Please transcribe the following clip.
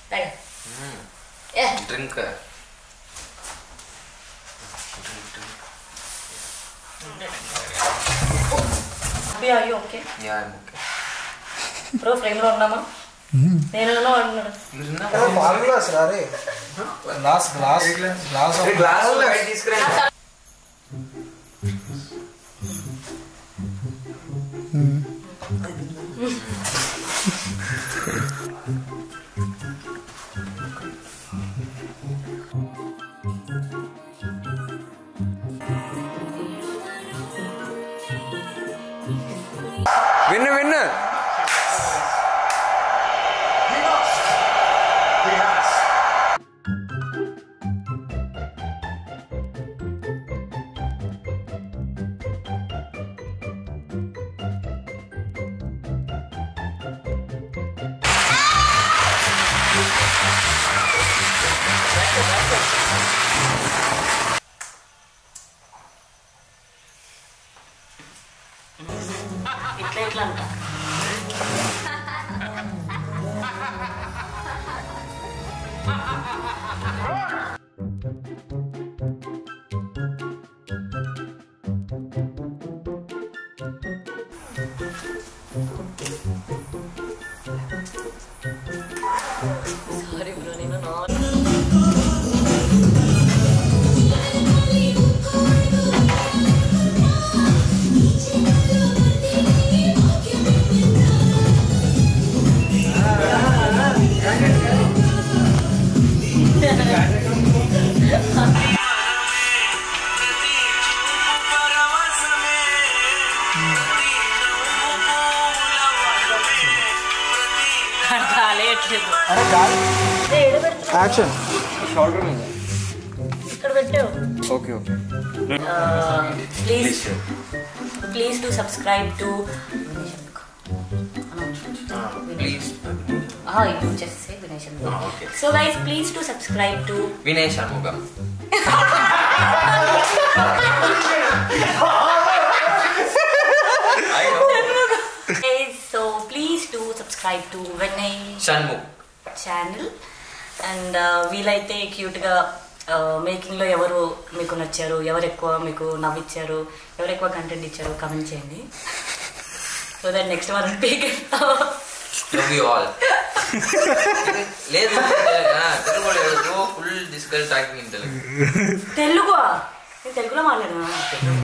Drink. Are you okay? Yeah, I'm okay. Bro, frame lo unnama? Nenu annadu. One glass rare. Glass of glass white తీసుకురండి. విన్ను ఇట్లా అంట sorry bro నేను action shoulder మీద ఇక్కడ పెట్టావు okay please do subscribe to please you just say Vinay Shanmukh. Okay. So guys, please do subscribe to Vinay Shanmukh. I know. Guys, so please do subscribe to Vinay Shanmukh channel and వీలైతే cute గా making లో ఎవరు మీకు నచ్చారు, ఎవరు ఎక్కువ మీకు నవ్విచ్చారు, ఎవరు ఎక్కువ కంటెంట్ ఇచ్చారు కామెంట్ చేయండి. So that next one pick love you all. లేదు తెలుగు లేదు ఫుల్ డిస్కల్ టాకింగ్ ఇన్ తెలుగు. తెలుగులో మాట్లాడనా?